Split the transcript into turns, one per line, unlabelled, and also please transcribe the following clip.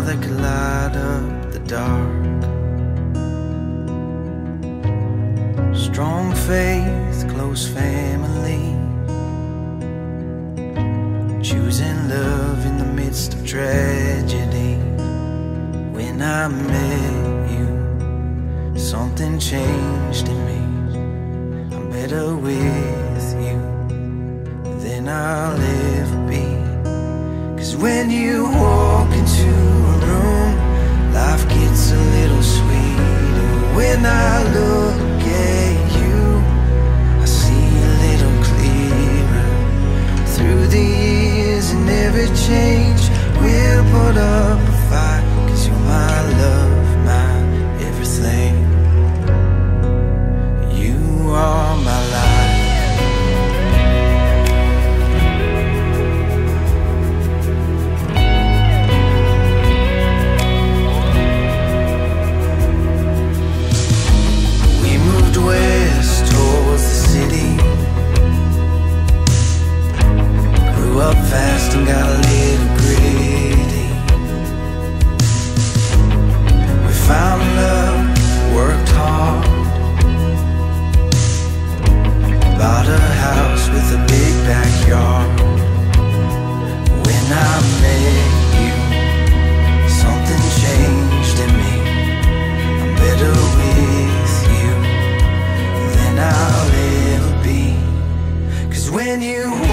that could light up the dark. Strong faith, close family, choosing love in the midst of tragedy. When I met you, something changed in me. I'm better with you than I'll ever be. 'Cause when you walk into a room, life gets a little sweeter. When I look at you, I see a little clearer. Through the years and every change, we'll put up a fight. 'Cause you're my love, my everything. You are my life. We moved west towards the city, grew up fast and got a little gritty. We found love, worked hard, bought a house with a big backyard. When I met you, something changed in me. I'm better with you than I'll ever be. 'Cause when you